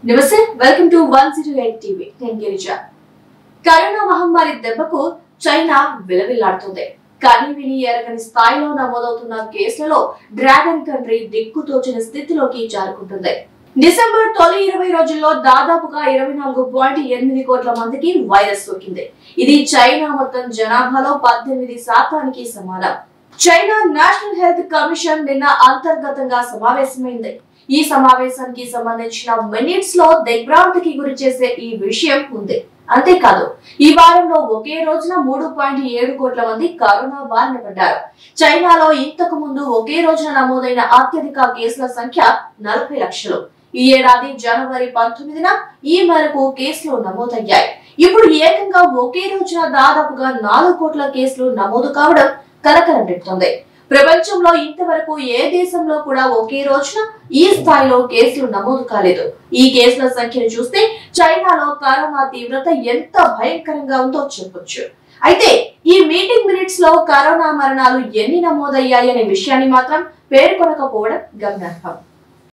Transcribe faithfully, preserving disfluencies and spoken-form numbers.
నమస్తే welcome to one zero eight TV నేను Girija. Corona మహమ్మారి దెబ్బకు చైనా విలవిల్లాడుతుంది. కానీ విని ఎరగని స్థాయిలో నమోదవుతున్న కేసులలో డ్రాగన్ కంట్రీ దిక్కుతోచిన స్థితిలోకి జారుకుంటుంది. డిసెంబర్ తొలి ఇరవై రోజుల్లో దాదాపుగా ఇరవై నాలుగు పాయింట్ ఎనిమిది కోట్ల మందికి వైరస్ సోకింది. ఇది చైనా మొత్తం జనాభాలో పద్దెనిమిది శాతానికి సమానం. చైనా నేషనల్ హెల్త్ కమిషన్ నిన్న అంతర్గతంగా సమావేశమైంది. ఈ సమావేశానికి సంబంధించిన మినిట్స్ లో దిగ్భ్రాంతికి గురి చేసే ఈ విషయం ఉంది. అంతేకాదు ఈ వారంలో ఒకే రోజున మూడు పాయింట్ ఏడు కోట్ల మంది కరోనా బారిన పడ్డారు. చైనాలో ఇంతకు ముందు ఒకే రోజున నమోదైన అత్యధిక కేసుల సంఖ్య నలభై లక్షలు. ఈ ఏడాది జనవరి పంతొమ్మిదిన ఈ మేరకు కేసులు నమోదయ్యాయి. ఇప్పుడు ఏకంగా ఒకే రోజున దాదాపుగా నాలుగు కోట్ల కేసులు నమోదు కావడం కలకలం రేపుతోంది. ప్రపంచంలో ఇంతవరకు ఏ దేశంలో కూడా ఒకే రోజున ఈ స్థాయిలో కేసులు నమోదు కాలేదు. ఈ కేసుల సంఖ్యను చూస్తే చైనాలో కరోనా తీవ్రత ఎంత భయంకరంగా ఉందో చెప్పొచ్చు. అయితే ఈ మీటింగ్ మినిట్స్ లో కరోనా మరణాలు ఎన్ని నమోదయ్యాయనే విషయాన్ని మాత్రం పేర్కొనకపోవడం గమనార్హం.